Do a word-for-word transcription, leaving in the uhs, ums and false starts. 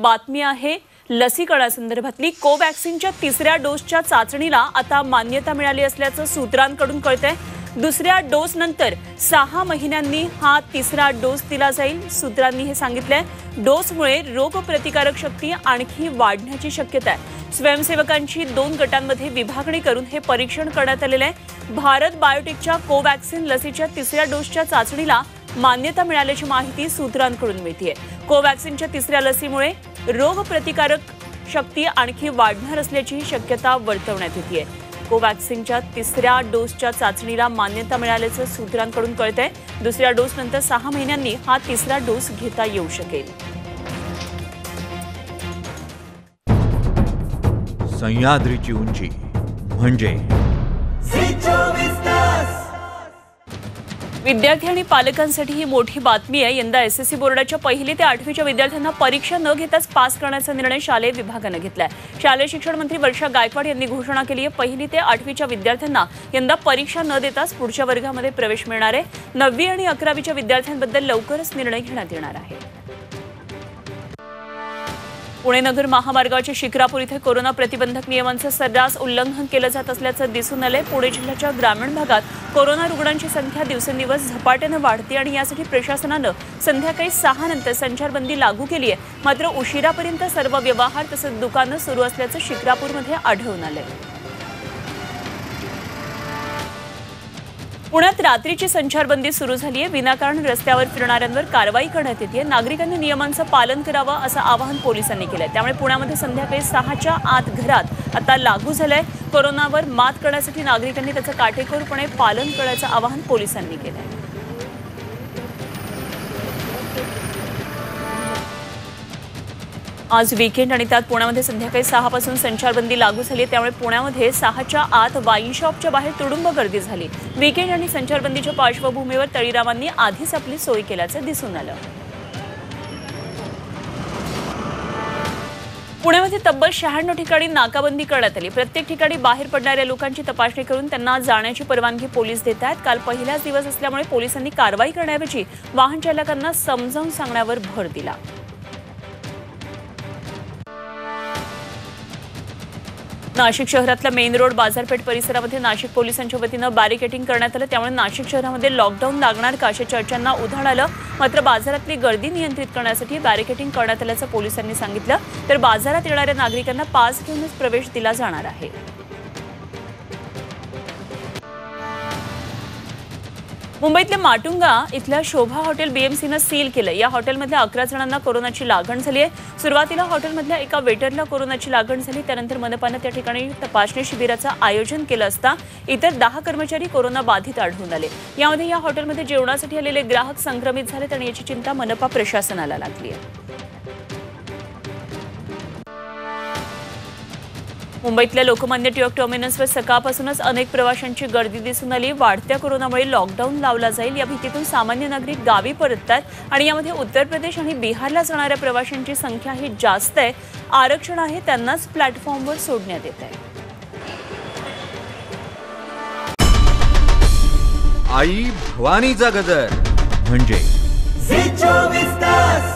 बातमी आहे लसीकरणासंदर्भातली। कोवॅक्सिनच्या तिसऱ्या डोसच्या चाचणीला आता मान्यता मिळाली असल्याचं सूत्रांकडून कळतंय। दुसऱ्या डोस नंतर सहा महिन्यांनी हा तिसरा डोस दिला जाईल। सूत्रांनी हे सांगितलंय। डोसमुळे रोगप्रतिकारक शक्ती आणखी वाढण्याची शक्यता आहे। स्वयंसेवकांची दोन गटांमध्ये विभागणी करून हे परीक्षण करण्यात आलेलं आहे। भारत बायोटेकच्या कोवॅक्सिन लसीच्या तिसऱ्या डोसच्या चाचणीला मान्यता मिळाल्याची माहिती सूत्रांकडून मिळतेय। कोवॅक्सिनच्या तिसऱ्या लसीमुळे रोगप्रतिकारक शक्ती आणखी वाढणार असल्याची शक्यता वर्तवण्यात येते। कोवॅक्सिनच्या तिसऱ्या डोसच्या चाचणीला मान्यता मिळाल्याचं सूत्रांकडून कळतंय। दुसऱ्या डोस नंतर सहा महिन्यांनी हा तिसरा डोस घेता येऊ शकेल। सह्याद्रीची उंची म्हणजे विद्यार्थी आणि पालकांसाठी ही मोठी बातमी आहे। यंदा एसएससी बोर्डाच्या पहिली ते आठवीच्या विद्यार्थ्यांना परीक्षा न घेताच पास करण्याचा निर्णय शालेय विभागाने घेतलाय। शालेय शिक्षण मंत्री वर्षा गायकवाड यांनी घोषणा केली आहे। पहिली ते आठवीच्या विद्यार्थ्यांना यंदा परीक्षा न देताच पुढच्या वर्गामध्ये प्रवेश मिळणार आहे। नववी आणि अकरावीच्या विद्यार्थ्यांबद्दल लवकरच निर्णय घेण्यात येणार आहे। पुणे नगर महामार्गाच्या शिक्रापूर इथे कोरोना प्रतिबंधक नियमांचं सर्रास उल्लंघन केलं जात असल्याचं दिसून आलंय। पुणे जिल्ह्याच्या ग्रामीण भागात कोरोना रुग्णांची संख्या दिवसेंदिवस झपाट्याने वाढते आणि यासाठी प्रशासनानं संध्याकाळी सहा नंतर संचारबंदी लागू केली आहे। मात्र उशिरापर्यंत सर्व व्यवहार तसंच दुकानं सुरू असल्याचं शिक्रापूरमध्ये आढळून आलंय। पुण्यात रात्रीची संचारबंदी सुरू झाली आहे। विनाकारण रस्त्यावर फिरणाऱ्यांवर कारवाई करण्यात येते। नागरिकांनी नियमांचं पालन करावं असं आवाहन पोलिसांनी केलंय। त्यामुळे पुण्यामध्ये संध्याकाळी सहाच्या आत घरात आता लागू झालंय। कोरोनावर मात करण्यासाठी नागरिकांनी त्याचं काटेकोरपणे पालन करण्याचं आवाहन पोलिसांनी केलंय। आज वीकेंड आणि त्यात पुण्यामध्ये संध्याकाळी सहा पासून संचारबंदी लागू झाली। त्यामुळे पुण्यामध्ये सहाच्या आत वाईन शॉपच्या बाहेर तुडुंब गर्दी झाली। वीकेंड आणि संचारबंदीच्या पार्श्वभूमीवर तळीरामांनी आधीच आपली सोय केल्याचं दिसून आलं। पुण्यामध्ये तब्बल शहाण्णव ठिकाणी नाकाबंदी करण्यात आली। प्रत्येक ठिकाणी बाहेर पडणाऱ्या लोकांची तपासणी करून त्यांना जाण्याची परवानगी पोलीस देत आहेत। काल पहिलाच दिवस असल्यामुळे पोलिसांनी कारवाई करण्याऐवजी वाहन चालकांना समजावून सांगण्यावर भर दिला। नाशिक शहरातल्या मेन रोड बाजारपेठ परिसरामध्ये नाशिक पोलिसांच्या वतीनं बॅरिकेडिंग करण्यात आलं। त्यामुळे नाशिक शहरामध्ये लॉकडाऊन लागणार का अशा चर्चांना उधाण आलं। मात्र बाजारातली गर्दी नियंत्रित करण्यासाठी बॅरिकेडिंग करण्यात आल्याचं पोलिसांनी सांगितलं। तर बाजारात येणाऱ्या नागरिकांना पास घेऊनच प्रवेश दिला जाणार आहे। मुंबईतल्या माटुंगा इथल्या शोभा हॉटेल बीएमसीनं सील केलं। या हॉटेलमधल्या अकरा जणांना कोरोनाची लागण झाली आहे। सुरुवातीला हॉटेलमधल्या एका वेटरला कोरोनाची लागण झाली। त्यानंतर मनपानं त्या ठिकाणी तपासणी शिबिराचं आयोजन केलं असता इतर दहा कर्मचारी कोरोना बाधित आढळून आले। यामध्ये या हॉटेलमध्ये जेवणासाठी आलेले ग्राहक संक्रमित झालेत आणि याची चिंता मनपा प्रशासनाला लागली आहे। मुंबईतल्या लोकमान्य टिळक टर्मिनसवर सकाळपासूनच अनेक प्रवाशांची गर्दी दिसून आली। वाढत्या कोरोनामुळे लॉकडाऊन लावला जाईल या भीतीतून सामान्य नागरिक गावी परततात आणि यामध्ये उत्तर प्रदेश आणि बिहारला जाणाऱ्या प्रवाशांची संख्या ही जास्त आहे। आरक्षण आहे त्यांनाच प्लॅटफॉर्मवर सोडण्यात येत आहे। आई भवानीचा गजर म्हणजे झी चोवीस तास।